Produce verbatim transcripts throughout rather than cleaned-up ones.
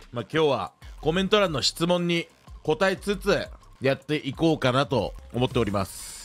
まあ、今日はコメント欄の質問に答えつつやっていこうかなと思っております。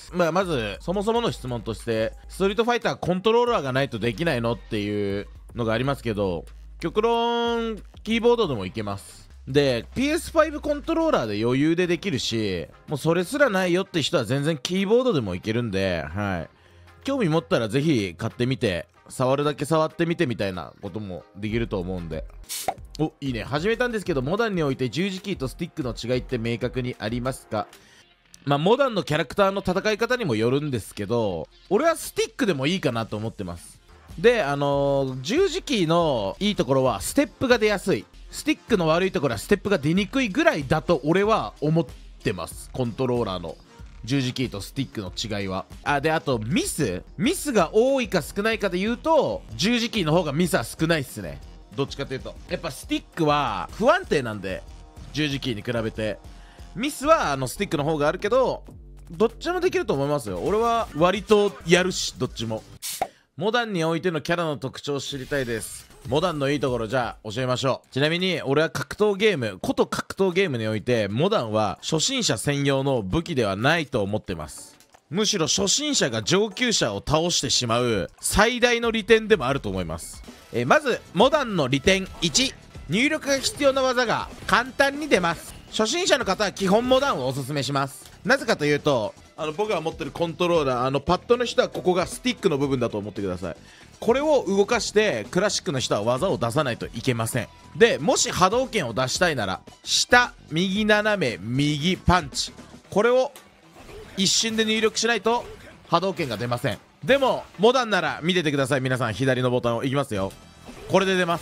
まあ、まずそもそもの質問として、ストリートファイターコントローラーがないとできないのっていうのがありますけど、極論キーボードでもいけます。で ピーエスファイブ コントローラーで余裕でできるし、もうそれすらないよって人は全然キーボードでもいけるんで、はい、興味持ったらぜひ買ってみて、触るだけ触ってみてみたいなこともできると思うんで。お、いいね。始めたんですけど、モダンにおいて十字キーとスティックの違いって明確にありますか？まあモダンのキャラクターの戦い方にもよるんですけど、俺はスティックでもいいかなと思ってます。で、あのー、十字キーのいいところはステップが出やすい、スティックの悪いところはステップが出にくいぐらいだと俺は思ってます。コントローラーの十字キーとスティックの違いは。あ、で、あとミスミスが多いか少ないかで言うと、十字キーの方がミスは少ないっすね。どっちかというとやっぱスティックは不安定なんで、十字キーに比べてミスはあのスティックの方があるけど、どっちもできると思いますよ。俺は割とやるし、どっちも。モダンにおいてのキャラの特徴を知りたいです。モダンのいいところ、じゃあ教えましょう。ちなみに俺は格闘ゲームこと格闘ゲームにおいて、モダンは初心者専用の武器ではないと思ってます。むしろ初心者が上級者を倒してしまう最大の利点でもあると思います。えー、まずモダンの利点いち、入力が必要な技が簡単に出ます。初心者の方は基本モダンをおすすめします。なぜかというと、あの僕が持ってるコントローラー、あのパッドの人はここがスティックの部分だと思ってください。これを動かしてクラシックの人は技を出さないといけません。で、もし波動拳を出したいなら、下、右斜め、右パンチ、これを一瞬で入力しないと波動拳が出ません。でもモダンなら見ててください。皆さん左のボタンをいきますよ。これで出ます。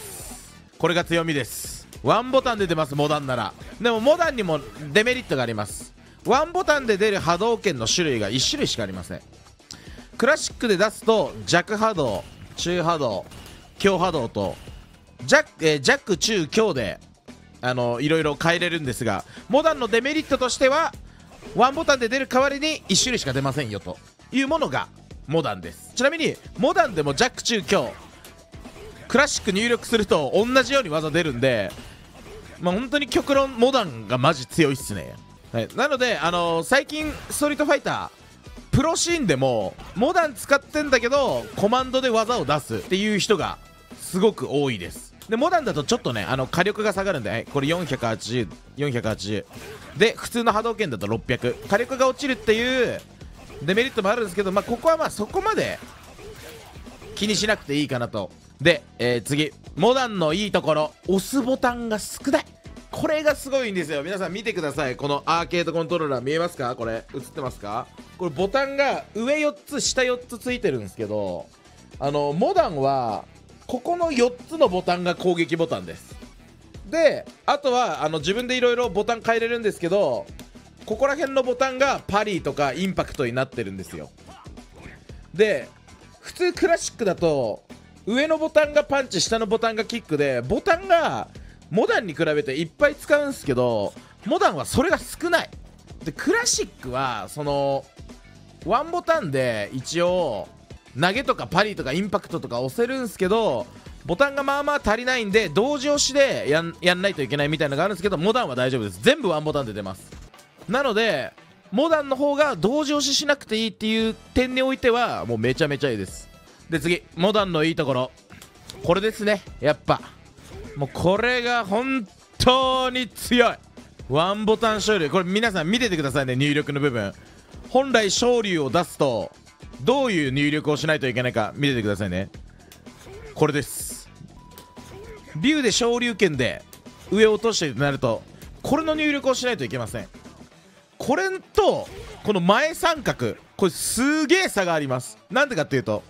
これが強みです。ワンボタンで出ます、モダンなら。でもモダンにもデメリットがあります。ワンボタンで出る波動拳の種類がいち種類しかありません。クラシックで出すと弱波動、中波動、強波動と弱、えー、弱中強であのいろいろ変えれるんですが、モダンのデメリットとしてはワンボタンで出る代わりにいち種類しか出ませんよというものがモダンです。ちなみにモダンでも弱中強クラシック入力すると同じように技出るんで、まあ本当に極論モダンがマジ強いっすね。はい、なので、あのー、最近ストリートファイタープロシーンでもモダン使ってんだけどコマンドで技を出すっていう人がすごく多いです。でモダンだとちょっとね、あの火力が下がるんで、はい、これよんひゃくはちじゅう、よんひゃくはちじゅうで、普通の波動拳だとろっぴゃく、火力が落ちるっていうデメリットもあるんですけど、まあここはまあそこまで気にしなくていいかなと。で、えー、次、モダンのいいところ、押すボタンが少ない。これがすごいんですよ。皆さん見てください。このアーケードコントローラー見えますか？これ映ってますか？これボタンが上よっつ下よっつついてるんですけど、あのモダンはここのよっつのボタンが攻撃ボタンです。であとはあの自分でいろいろボタン変えれるんですけど、ここら辺のボタンがパリーとかインパクトになってるんですよ。で普通クラシックだと上のボタンがパンチ、下のボタンがキックで、ボタンがモダンに比べていっぱい使うんですけど、モダンはそれが少ない。でクラシックはそのワンボタンで一応投げとかパリとかインパクトとか押せるんですけど、ボタンがまあまあ足りないんで同時押しでやん、やんないといけないみたいなのがあるんですけど、モダンは大丈夫です。全部ワンボタンで出ます。なのでモダンの方が同時押ししなくていいっていう点においてはもうめちゃめちゃいいです。で次、モダンのいいところ、これですね。やっぱもうこれが本当に強い。ワンボタン昇竜、これ皆さん見ててくださいね。入力の部分、本来昇竜を出すとどういう入力をしないといけないか見ててくださいね。これです。竜で昇竜拳で上を落としてとなると、これの入力をしないといけません。これとこの前三角、これすげえ差があります。なんでかっていうと、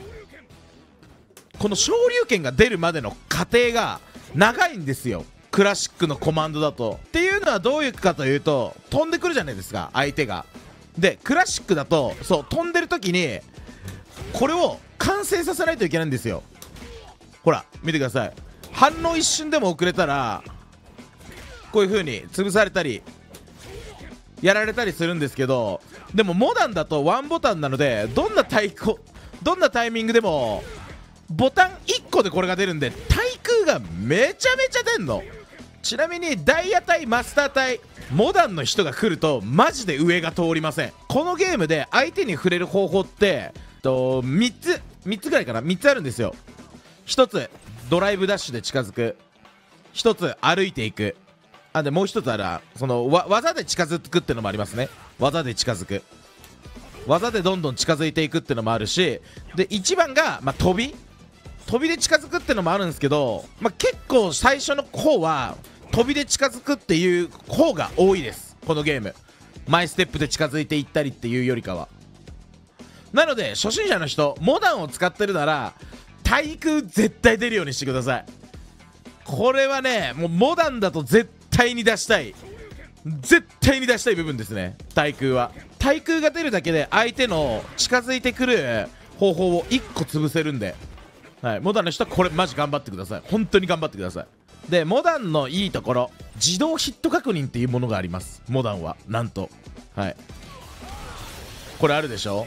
この昇竜拳が出るまでの過程が長いんですよ、クラシックのコマンドだと。っていうのはどういうかというと、飛んでくるじゃないですか相手が。でクラシックだとそう飛んでる時にこれを完成させないといけないんですよ。ほら見てください。反応一瞬でも遅れたらこういう風に潰されたりやられたりするんですけど、でもモダンだとワンボタンなので、どんな対抗どんなタイミングでもボタンいっこでこれが出るんで、対空がめちゃめちゃ出んの。 ちなみにダイヤ対マスター対モダンの人が来るとマジで上が通りません。このゲームで相手に触れる方法ってとみっつみっつぐらいかな、みっつあるんですよ。ひとつドライブダッシュで近づく、ひとつ歩いていく、あでもうひとつあるそのわ技で近づくってのもありますね。技で近づく、技でどんどん近づいていくってのもあるし、でいちばんが、まあ、飛び飛びで近づくってのもあるんですけど、まあ、結構最初の方は飛びで近づくっていう方が多いです、このゲーム。マイステップで近づいていったりっていうよりかは。なので初心者の人モダンを使ってるなら対空絶対出るようにしてください。これはねもうモダンだと絶対に出したい絶対に出したい部分ですね。対空は対空が出るだけで相手の近づいてくる方法をいっこ潰せるんで、はい、モダンの人はこれマジ頑張ってください。本当に頑張ってください。でモダンのいいところ、自動ヒット確認っていうものがあります。モダンはなんと、はいこれあるでしょ。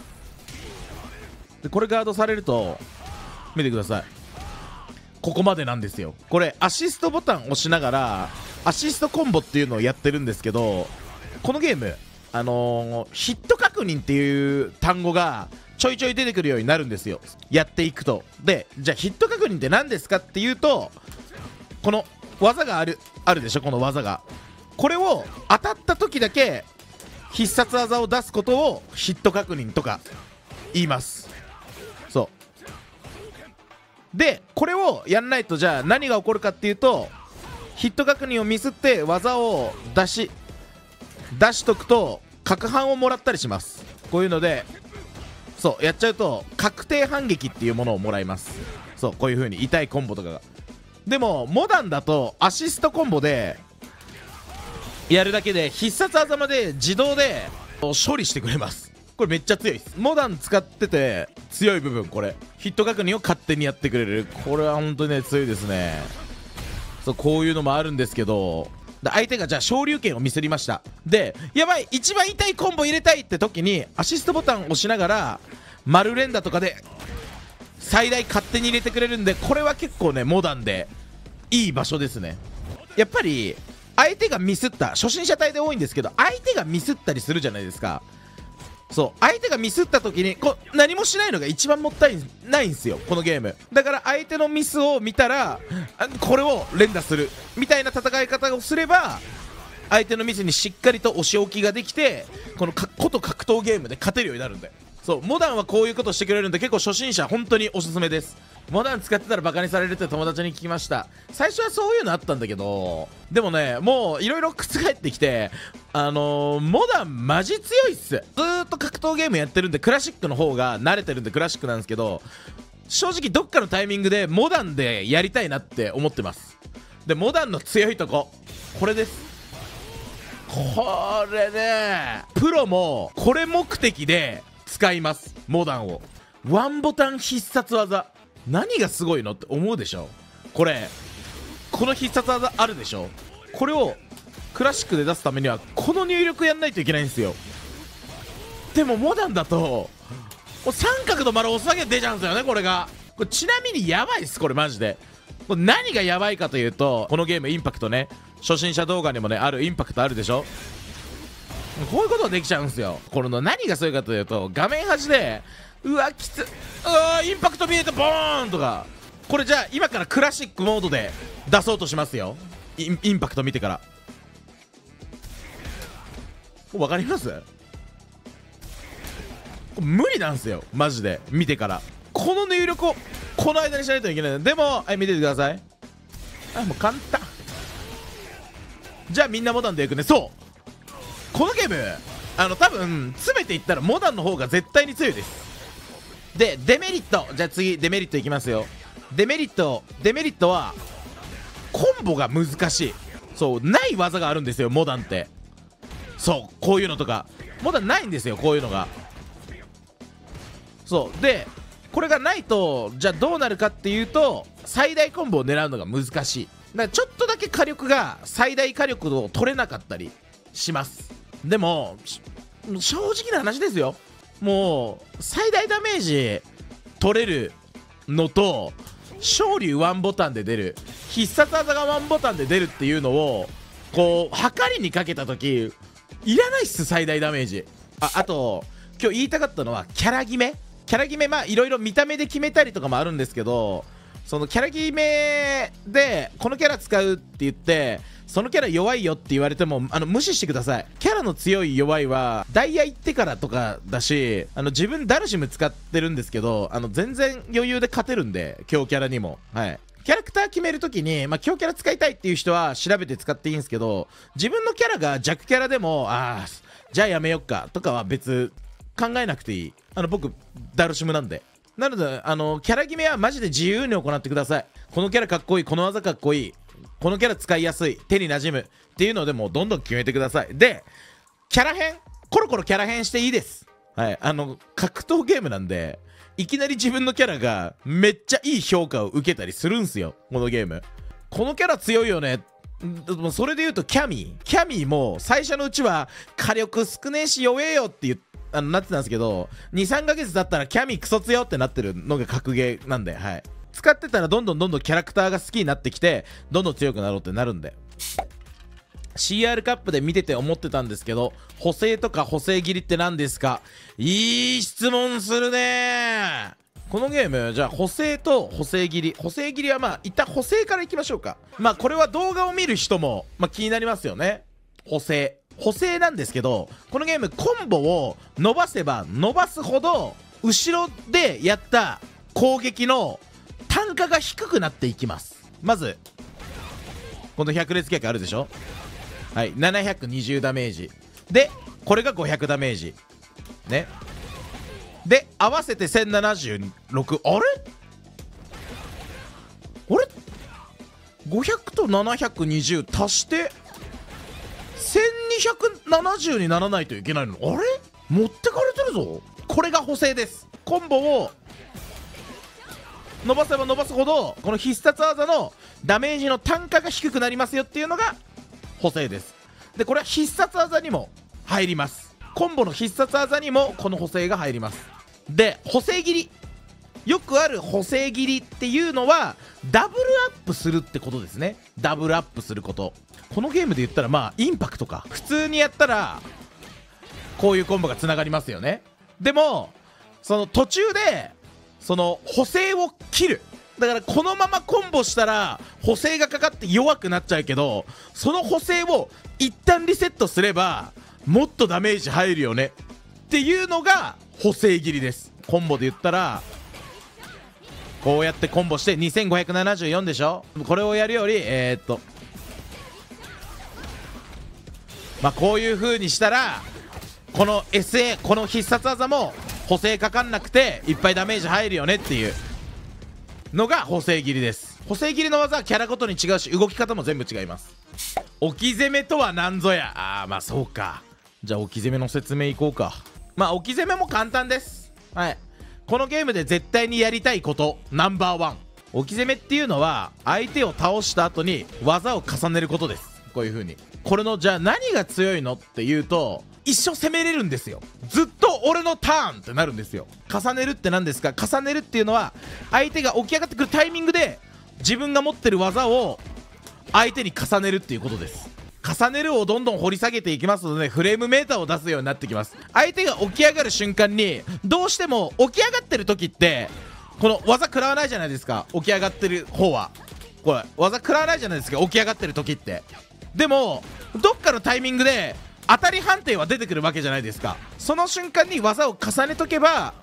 でこれガードされると見てください、ここまでなんですよ。これアシストボタン押しながらアシストコンボっていうのをやってるんですけど、このゲームあのー、ヒット確認っていう単語がちょいちょい出てくるようになるんですよ、やっていくと。でじゃあヒット確認って何ですかっていうと、この技があるあるでしょ、この技が。これを当たった時だけ必殺技を出すことをヒット確認とか言います。そうでこれをやんないとじゃあ何が起こるかっていうと、ヒット確認をミスって技を出し出しとくと角反をもらったりします。こういうのでそうやっちゃうと確定反撃っていうものをもらいます。そうこういう風に痛いコンボとかが。でもモダンだとアシストコンボでやるだけで必殺技まで自動で処理してくれます。これめっちゃ強いです。モダン使ってて強い部分、これヒット確認を勝手にやってくれる、これは本当にね強いですね。そうこういうのもあるんですけど、相手がじゃあ昇竜拳をミスりました。でやばい一番痛いコンボ入れたいって時にアシストボタンを押しながら丸連打とかで最大勝手に入れてくれるんで、これは結構ねモダンでいい場所ですね。やっぱり相手がミスった、初心者隊で多いんですけど相手がミスったりするじゃないですか。そう相手がミスった時にこ何もしないのが一番もったいないんですよ、このゲーム。だから相手のミスを見たらこれを連打するみたいな戦い方をすれば相手のミスにしっかりと押し置きができて、このこと格闘ゲームで勝てるようになるんで。そうモダンはこういうことしてくれるんで結構初心者本当におすすめです。モダン使ってたらバカにされるって友達に聞きました。最初はそういうのあったんだけど、でもねもういろいろ覆ってきて、あのー、モダンマジ強いっす。ずーっと格闘ゲームやってるんでクラシックの方が慣れてるんでクラシックなんですけど、正直どっかのタイミングでモダンでやりたいなって思ってます。でモダンの強いとここれです。これねプロもこれ目的で使います。モダンをワンボタン必殺技、何がすごいのって思うでしょ。これこの必殺技あるでしょ。これをクラシックで出すためにはこの入力やんないといけないんですよ。でもモダンだともう三角の丸押すだけで出ちゃうんですよね。これがこれちなみにやばいっす。これマジでこれ何がやばいかというと、このゲームインパクトね、初心者動画にもねあるインパクトあるでしょ。こういうことができちゃうんですよ。これの何がすごいかというと、画面端でうわきつうわインパクト見えてボーンとか、これじゃあ今からクラシックモードで出そうとしますよ。イン、インパクト見てからわかります？これ無理なんですよマジで。見てからこの入力をこの間にしないといけない。でもはい見ててください。あもう簡単。じゃあみんなモダンでいくね。そうこのゲームあの多分詰めていったらモダンの方が絶対に強いです。でデメリット、じゃあ次デメリットいきますよ。デメリットデメリットはコンボが難しい。そうない技があるんですよモダンって。そうこういうのとかモダンないんですよ、こういうのが。そうでこれがないとじゃあどうなるかっていうと、最大コンボを狙うのが難しい。だからちょっとだけ火力が最大火力を取れなかったりします。でも正直な話ですよ、もう最大ダメージ取れるのと昇竜ワンボタンで出る必殺技がワンボタンで出るっていうのをこう測りにかけた時いらないっす、最大ダメージ。ああと今日言いたかったのはキャラ決めキャラ決めまあいろいろ見た目で決めたりとかもあるんですけど、そのキャラ決めでこのキャラ使うって言ってそのキャラ弱いよって言われてもあの無視してください。キャラの強い弱いはダイヤ行ってからとかだし、あの自分ダルシム使ってるんですけど、あの全然余裕で勝てるんで、強キャラにも。はいキャラクター決めるときに、まあ、強キャラ使いたいっていう人は調べて使っていいんですけど、自分のキャラが弱キャラでもああじゃあやめよっかとかは別考えなくていい。あの僕ダルシムなんで。なのであのキャラ決めはマジで自由に行ってください。このキャラかっこいい、この技かっこいい、このキャラ使いやすい、手に馴染むっていうのでもうどんどん決めてください。でキャラ変コロコロキャラ変していいです。はいあの格闘ゲームなんでいきなり自分のキャラがめっちゃいい評価を受けたりするんすよ、このゲーム。このキャラ強いよね。それで言うとキャミーキャミーも最初のうちは火力少ねえし弱えよって言ってあのなってたんですけど、にさんかげつ経ったらキャミークソ強ってなってるのが格ゲーなんで、はい使ってたらどんどんどんどんキャラクターが好きになってきてどんどん強くなろうってなるんで。 シーアール カップで見てて思ってたんですけど、補正とか補正切りって何ですか。いい質問するね。このゲームじゃあ補正と補正切り補正切りはまあ一旦補正からいきましょうか。まあこれは動画を見る人も、まあ、気になりますよね。補正補正なんですけど、このゲームコンボを伸ばせば伸ばすほど後ろでやった攻撃の単価が低くなっていきます。まずこの百列脚あるでしょ。はいななひゃくにじゅうダメージでこれがごひゃくダメージね。で合わせてせんななじゅうろく。あれあれごひゃくとななひゃくにじゅう足してせんにひゃくななじゅうにならないといけないの。あれ持ってかれてるぞ。これが補正です。コンボを伸ばせば伸ばすほどこの必殺技のダメージの単価が低くなりますよっていうのが補正です。でこれは必殺技にも入ります。コンボの必殺技にもこの補正が入ります。で補正切りよくある補正切りっていうのはダブルアップするってことですね。ダブルアップすること、このゲームで言ったらまあインパクトか普通にやったらこういうコンボがつながりますよね。でもその途中でその補正を切る。だからこのままコンボしたら補正がかかって弱くなっちゃうけど、その補正を一旦リセットすればもっとダメージ入るよねっていうのが補正切りです。コンボで言ったらこうやってコンボしてにせんごひゃくななじゅうよんでしょ。これをやるよりえー、っとまあこういう風にしたらこの エスエー この必殺技も補正かかんなくていっぱいダメージ入るよねっていうのが補正切りです。補正切りの技はキャラごとに違うし動き方も全部違います。置き攻めとは何ぞや。あーまあそうか。じゃあ置き攻めの説明いこうか。まあ置き攻めも簡単です。はいこのゲームで絶対にやりたいことナンバーワン、置き攻めっていうのは相手を倒した後に技を重ねることです。こういう風にこれのじゃあ何が強いのっていうと一生攻めれるんですよ。ずっと俺のターンってなるんですよ。重ねるって何ですか。重ねるっていうのは相手が起き上がってくるタイミングで自分が持ってる技を相手に重ねるっていうことです。重ねるをどんどん掘り下げていきますのでフレームメーターを出すようになってきます。相手が起き上がる瞬間にどうしても起き上がってる時ってこの技食らわないじゃないですか。起き上がってる方はこれ技食らわないじゃないですか、起き上がってる時って。でもどっかのタイミングで当たり判定は出てくるわけじゃないですか。その瞬間に技を重ねとけば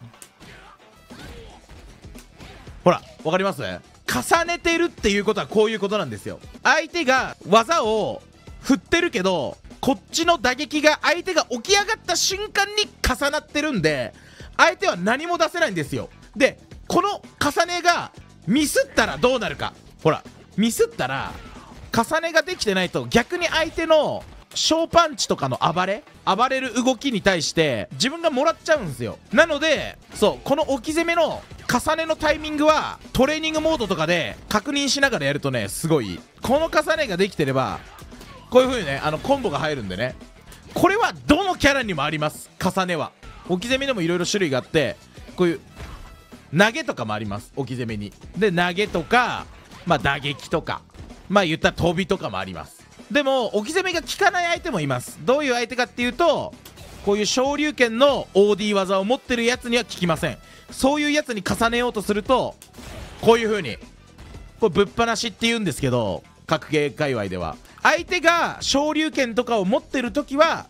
ほらわかります。重ねてるっていうことはこういうことなんですよ。相手が技を振ってるけどこっちの打撃が相手が起き上がった瞬間に重なってるんで相手は何も出せないんですよ。でこの重ねがミスったらどうなるか。ほらミスったら重ねができてないと逆に相手の小パンチとかの暴れ暴れる動きに対して自分がもらっちゃうんですよ。なのでそうこの置き攻めの重ねのタイミングはトレーニングモードとかで確認しながらやるとねすごいこの重ねができてればこういう風にねあのコンボが入るんでね。これはどのキャラにもあります。重ねは置き攻めでもいろいろ種類があってこういう投げとかもあります。置き攻めにで投げとかまあ打撃とかまあ言ったら飛びとかもあります。でも置き攻めが効かない相手もいます。どういう相手かっていうと、こういう昇竜拳の オーディー 技を持ってるやつには効きません。そういうやつに重ねようとするとこういう風に、これぶっ放しって言うんですけど、格ゲー界隈では相手が昇竜拳とかを持ってる時は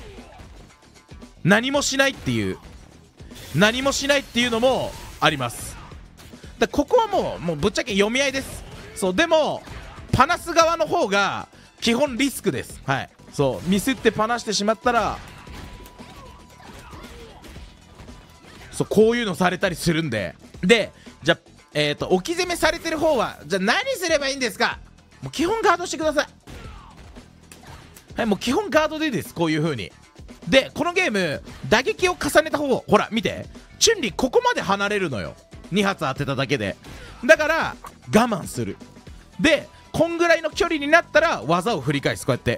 何もしないっていう何もしないっていうのもあります。だここはもうもうぶっちゃけ読み合いです。そうでもパナす側の方が基本リスクです。はい、そうミスってパナしてしまったら、そうこういうのされたりするんで、でじゃあえーと置き攻めされてる方はじゃあ何すればいいんですか。もう基本ガードしてください。はい、もう基本ガードでいいです。こういう風に。でこのゲーム打撃を重ねた方、ほら見て、チュンリーここまで離れるのよ、に発当てただけで。だから我慢する。でこんぐらいの距離になったら技を振り返す。こうやって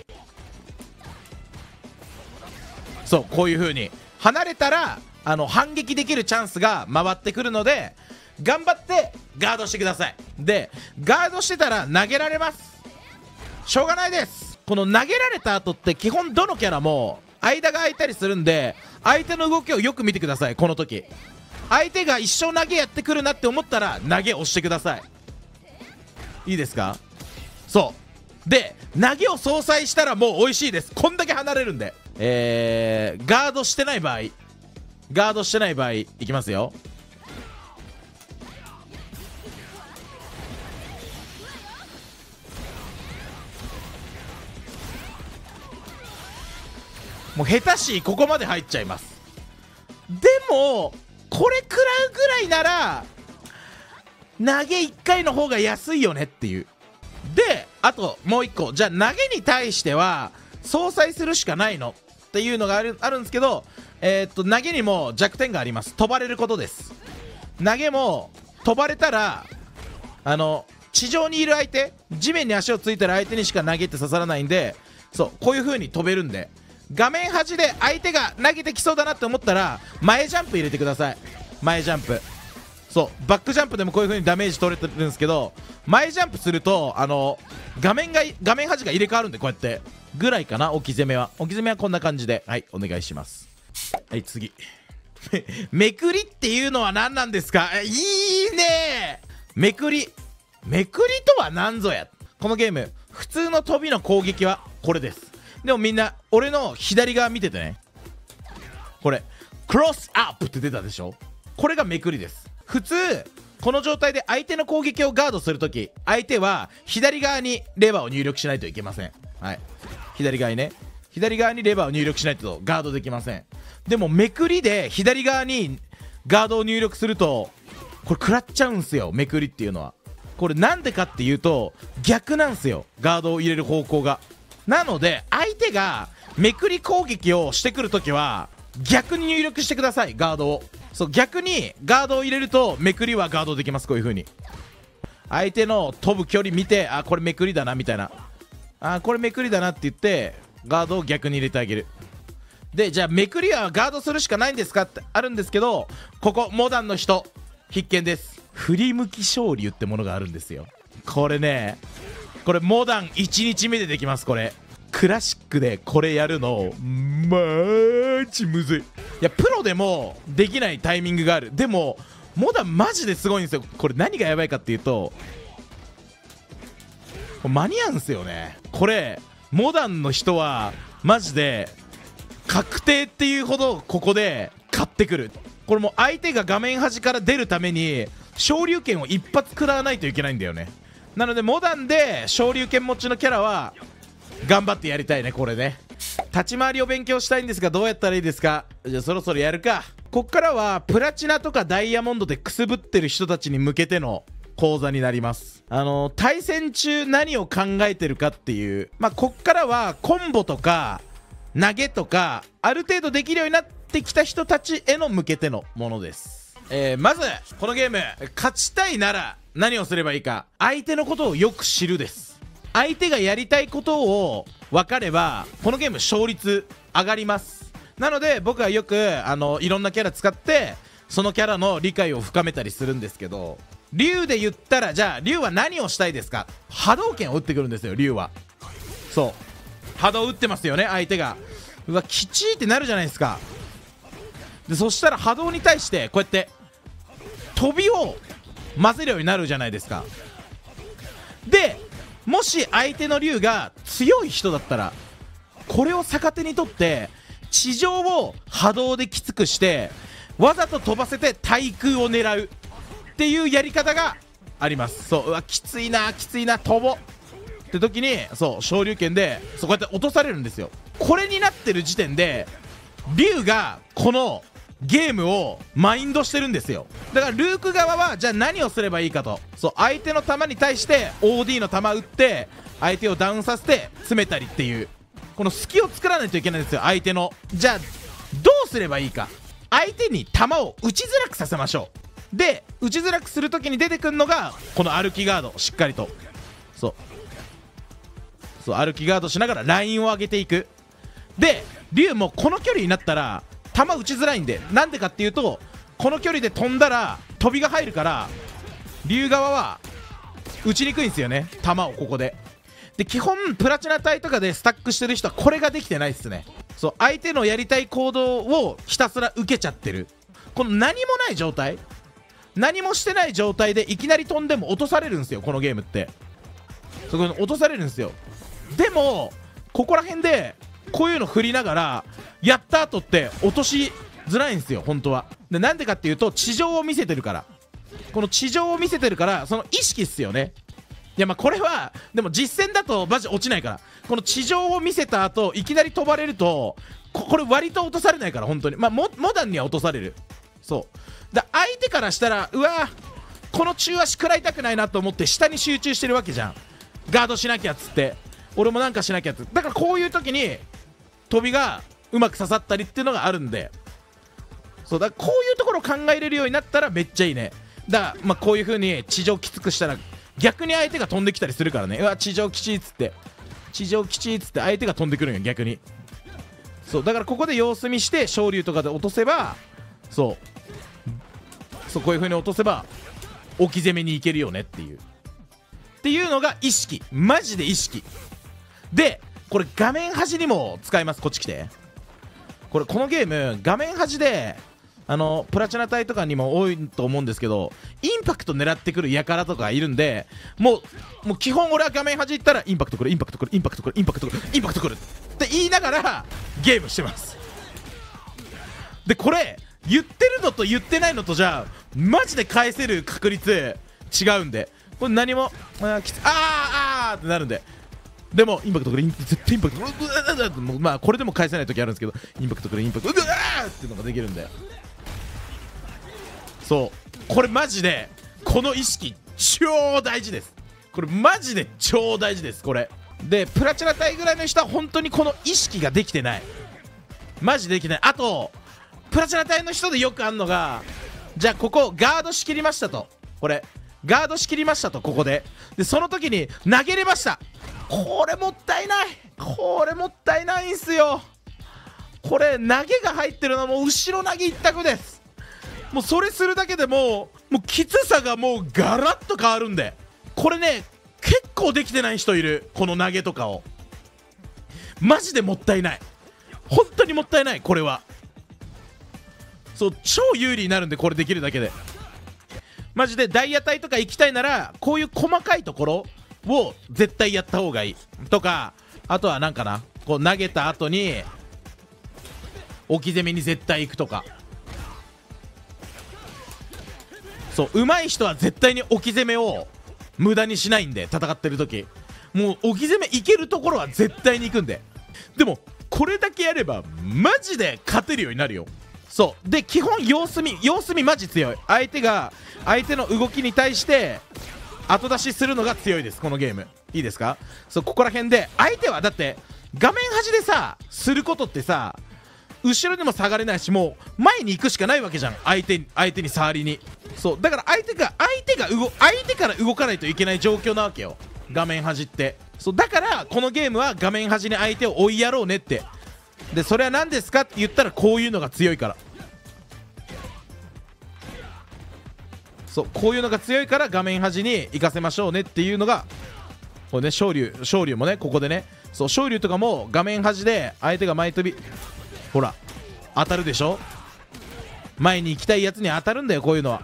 そうこういう風に離れたらあの反撃できるチャンスが回ってくるので、頑張ってガードしてください。でガードしてたら投げられます。しょうがないです。この投げられた後って基本どのキャラも間が空いたりするんで、相手の動きをよく見てください。この時相手が一生投げやってくるなって思ったら投げ押してください。いいですか。そうで投げを相殺したらもう美味しいです。こんだけ離れるんで。えー、ガードしてない場合ガードしてない場合いきますよ。もう下手しここまで入っちゃいます。でもこれ食らうぐらいなら投げいっかいの方が安いよねっていう。であともういっこ、じゃあ投げに対しては相殺するしかないのっていうのがあるあるんですけど、えー、っと投げにも弱点があります。飛ばれることです。投げも飛ばれたらあの地上にいる相手、地面に足をついてる相手にしか投げって刺さらないんで、そうこういう風に飛べるんで、画面端で相手が投げてきそうだなって思ったら前ジャンプ入れてください。前ジャンプ、そうバックジャンプでもこういう風にダメージ取れてるんですけど、前ジャンプするとあの画面が画面端が入れ替わるんで、こうやってぐらいかな。置き攻めは置き攻めはこんな感じで、はいお願いします。はい次めくりっていうのは何なんですか。いいねめくり。めくりとは何ぞや。このゲーム普通の飛びの攻撃はこれです。でもみんな俺の左側見ててね、これクロスアップって出たでしょ。これがめくりです。普通この状態で相手の攻撃をガードするとき、相手は左側にレバーを入力しないといけません。はい左側にね、左側にレバーを入力しないとガードできません。でもめくりで左側にガードを入力するとこれ食らっちゃうんすよ。めくりっていうのはこれなんでかっていうと逆なんすよ、ガードを入れる方向が。なので相手がめくり攻撃をしてくるときは逆に入力してください、ガードを。そう逆にガードを入れるとめくりはガードできます。こういう風に相手の飛ぶ距離見て、あこれめくりだなみたいな、あこれめくりだなって言ってガードを逆に入れてあげる。でじゃあめくりはガードするしかないんですかってあるんですけど、ここモダンの人必見です。振り向き昇竜ってものがあるんですよ。これね、これモダンいちにちめでできます。これクラシックでこれやるのマジむずい。いやプロでもできないタイミングがある。でもモダンマジですごいんですよ。これ何がやばいかっていうと間に合うんすよね。これモダンの人はマジで確定っていうほどここで買ってくる。これもう相手が画面端から出るために昇竜拳を一発食らわないといけないんだよね。なのでモダンで昇竜拳持ちのキャラは頑張ってやりたいね。これね立ち回りを勉強したいんですがどうやったらいいですか。じゃあそろそろやるか。こっからはプラチナとかダイヤモンドでくすぶってる人たちに向けての講座になります。あの対戦中何を考えてるかっていう、まあこっからはコンボとか投げとかある程度できるようになってきた人たちへの向けてのものです。えー、まずこのゲーム勝ちたいなら何をすればいいか、相手のことをよく知るです。相手がやりたいことを分かればこのゲーム勝率上がります。なので僕はよくあのいろんなキャラ使ってそのキャラの理解を深めたりするんですけど、 竜で言ったら、じゃあ竜は何をしたいですか？波動拳を打ってくるんですよ、竜は。そう波動打ってますよね、相手が。うわ、きちーってなるじゃないですか。でそしたら波動に対してこうやって飛びを混ぜるようになるじゃないですか。でもし相手の竜が強い人だったら、これを逆手にとって地上を波動できつくしてわざと飛ばせて対空を狙うっていうやり方があります。そう、うわきついなきついな飛ぼって時に、そう昇竜拳でそうこうやって落とされるんですよ。これになってる時点で竜がこのゲームをマインドしてるんですよ。だからルーク側はじゃあ何をすればいいかと、そう相手の球に対して オーディー の球打って相手をダウンさせて詰めたりっていう、この隙を作らないといけないんですよ、相手の。じゃあどうすればいいか、相手に球を打ちづらくさせましょう。で打ちづらくするときに出てくるのがこの歩きガード、しっかりとそうそう歩きガードしながらラインを上げていく。で竜もこの距離になったら球打ちづらいんで、なんでかっていうとこの距離で飛んだら飛びが入るから竜側は打ちにくいんですよね、球をここで。で基本プラチナ帯とかでスタックしてる人はこれができてないっすね。そう相手のやりたい行動をひたすら受けちゃってる、この何もない状態、何もしてない状態でいきなり飛んでも落とされるんですよ、このゲームって。そこに落とされるんですよ。でもここら辺でこういうの振りながらやった後って落としづらいんですよ本当は。でなんでかっていうと地上を見せてるから、この地上を見せてるからその意識っすよね。いやまあこれはでも実戦だとマジ落ちないから、この地上を見せた後いきなり飛ばれると こ, これ割と落とされないから本当に、まあモモダンには落とされる。そうだ相手からしたらうわこの中足食らいたくないなと思って下に集中してるわけじゃん、ガードしなきゃっつって俺もなんかしなきゃって。だからこういう時に飛びがうまく刺さったりっていうのがあるんで、そうだこういうところを考えれるようになったらめっちゃいいね。だからまあこういう風に地上きつくしたら逆に相手が飛んできたりするからね、うわ地上きちいっつって地上きちいっつって相手が飛んでくるんよ逆に。そうだからここで様子見して昇竜とかで落とせば、そうそうこういう風に落とせば置き攻めにいけるよねっていうっていうのが意識、マジで意識で、これ画面端にも使えます。こっち来て、これこのゲーム画面端であのプラチナ帯とかにも多いと思うんですけど、インパクト狙ってくる輩とかいるんで、もうもう基本俺は画面端行ったらインパクトくるインパクトくるインパクトくるインパクトくるインパクトくるって言いながらゲームしてます。でこれ言ってるのと言ってないのとじゃマジで返せる確率違うんで、これ何もあーきつあーあーってなるんで、でもインパクトくる絶対インパクトくるうわもうまあこれでも返せない時あるんですけど、インパクトくるインパクトうわーっていうのができるんで、そうこれマジでこの意識超大事です。これマジで超大事です。これでプラチナ帯ぐらいの人は本当にこの意識ができてない、マジでできてない。あとプラチナ帯の人でよくあんのが、じゃあここガードしきりましたと、これガードしきりましたと、ここででその時に投げれました。これもったいない、これもったいないんすよ。これ投げが入ってるのはもう後ろ投げ一択です。もうそれするだけでもうもうきつさがもうガラッと変わるんで、これね結構できてない人いる、この投げとかを。マジでもったいない、本当にもったいない。これはそう超有利になるんで、これできるだけでマジでダイヤ帯とか行きたいならこういう細かいところを絶対やった方がいいとか、あとはなんかな、こう投げた後に置き攻めに絶対行くとか、そう上手い人は絶対に置き攻めを無駄にしないんで、戦ってる時もう置き攻めいけるところは絶対に行くんで。でもこれだけやればマジで勝てるようになるよ。そうで基本様子見様子見マジ強い。相手が相手の動きに対して後出しするのが強いです、このゲーム。いいですか。そうここら辺で相手はだって画面端でさすることってさ、後ろにも下がれないし、もう前に行くしかないわけじゃん、相手相手に触りに。そうだから相手が相手が動相手から動かないといけない状況なわけよ、画面端って。そうだからこのゲームは画面端に相手を追いやろうねって。でそれは何ですかって言ったらこういうのが強いから。 そうこういうのが強いから画面端に行かせましょうねっていうのがこれね、昇竜昇竜もねここでね、そう昇竜とかも画面端で相手が前飛びほら当たるでしょ。前に行きたいやつに当たるんだよ、こういうのは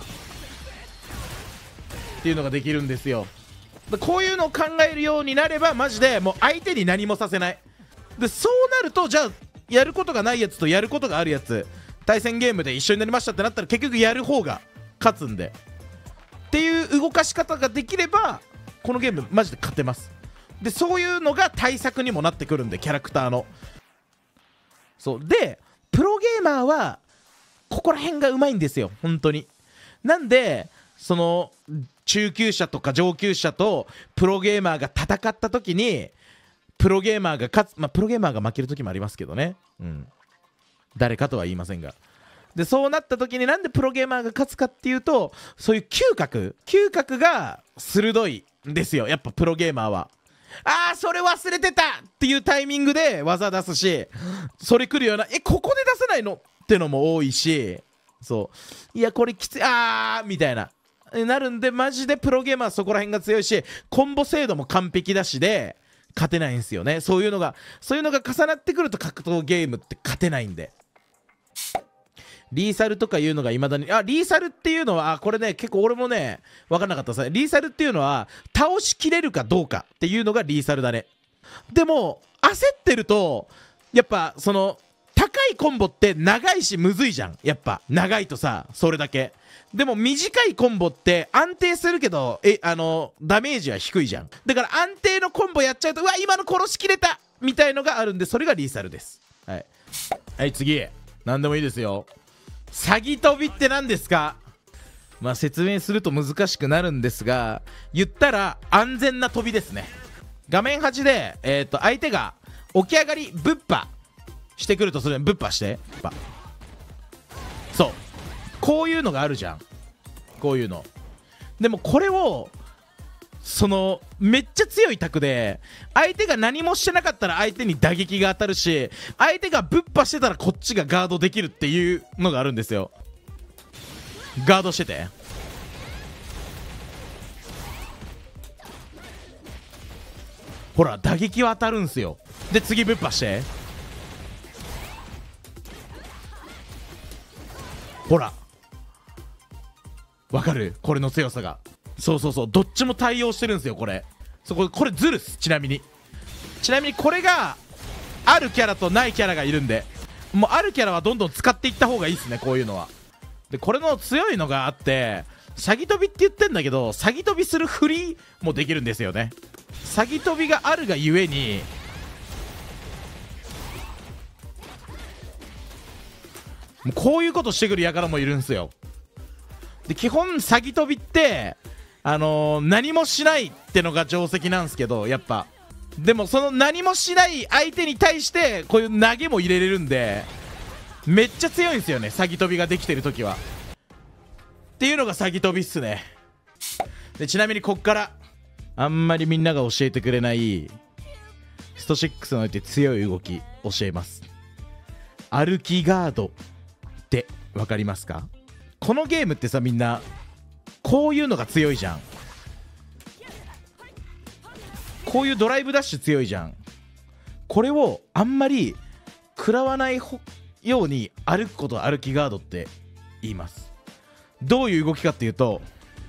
っていうのができるんですよ。こういうのを考えるようになればマジでもう相手に何もさせない。でそうなるとじゃあやることがないやつとやることがあるやつ対戦ゲームで一緒になりましたってなったら結局やる方が勝つんでっていう動かし方ができればこのゲームマジで勝てます。でそういうのが対策にもなってくるんで、キャラクターのそうでプロゲーマーはここら辺がうまいんですよ本当に。なんでその中級者とか上級者とプロゲーマーが戦った時にプロゲーマーが勝つ、まあプロゲーマーが負ける時もありますけどね、うん誰かとは言いませんが、でそうなった時になんでプロゲーマーが勝つかっていうと、そういう嗅覚嗅覚が鋭いんですよやっぱプロゲーマーは。あーそれ忘れてたっていうタイミングで技出すし、それ来るようなえここで出せないのってのも多いし、そういやこれきついあーみたいななるんで、マジでプロゲーマーそこら辺が強いしコンボ精度も完璧だしで勝てないんですよね。そういうのがそういうのが重なってくると格闘ゲームって勝てないんで、リーサルとかいうのがいまだにあリーサルっていうのはあこれね結構俺もね分かんなかったですね。リーサルっていうのは倒しきれるかどうかっていうのがリーサルだね。でも焦ってるとやっぱその高いコンボって長いしむずいじゃん。やっぱ長いとさそれだけでも短いコンボって安定するけどえあのダメージは低いじゃん。だから安定のコンボやっちゃうとうわ今の殺しきれたみたいのがあるんで、それがリーサルです。はい、はい、次何でもいいですよ。詐欺飛びって何ですか。まあ説明すると難しくなるんですが、言ったら安全な飛びですね。画面端で、えー、と相手が起き上がりぶっぱしてくるとするぶっぱしてそうこういうのがあるじゃん、こういうの。でもこれをそのめっちゃ強いタクで相手が何もしてなかったら相手に打撃が当たるし、相手がぶっぱしてたらこっちがガードできるっていうのがあるんですよ。ガードしててほら打撃は当たるんすよ。で次ぶっぱしてほらわかるこれの強さが。そうそうそうどっちも対応してるんですよこれ。そここれズルっす。ちなみにちなみにこれがあるキャラとないキャラがいるんで、もうあるキャラはどんどん使っていった方がいいっすねこういうのは。でこれの強いのがあって詐欺飛びって言ってんだけど、詐欺飛びするフリーもできるんですよね。詐欺飛びがあるがゆえにもうこういうことしてくる輩もいるんですよ。で基本詐欺飛びってあのー、何もしないってのが定石なんですけど、やっぱでもその何もしない相手に対してこういう投げも入れれるんでめっちゃ強いんですよね詐欺飛びができてる時は。っていうのが詐欺飛びっすね。でちなみにこっからあんまりみんなが教えてくれないストろくにおいて強い動き教えます。歩きガードって分かりますか。このゲームってさみんなこういうのが強いじゃん。こういうドライブダッシュ強いじゃん。これをあんまり食らわないように歩くことを歩きガードって言います。どういう動きかっていうと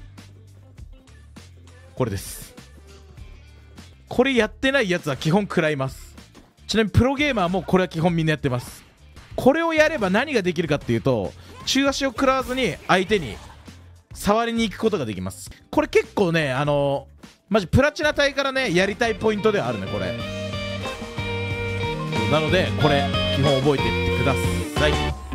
これです。これやってないやつは基本食らいます。ちなみにプロゲーマーもこれは基本みんなやってます。これをやれば何ができるかっていうと中足を食らわずに相手に触りに行くことができます。これ結構ねあのマジプラチナ帯からねやりたいポイントではあるねこれ。なのでこれ基本覚えていってください。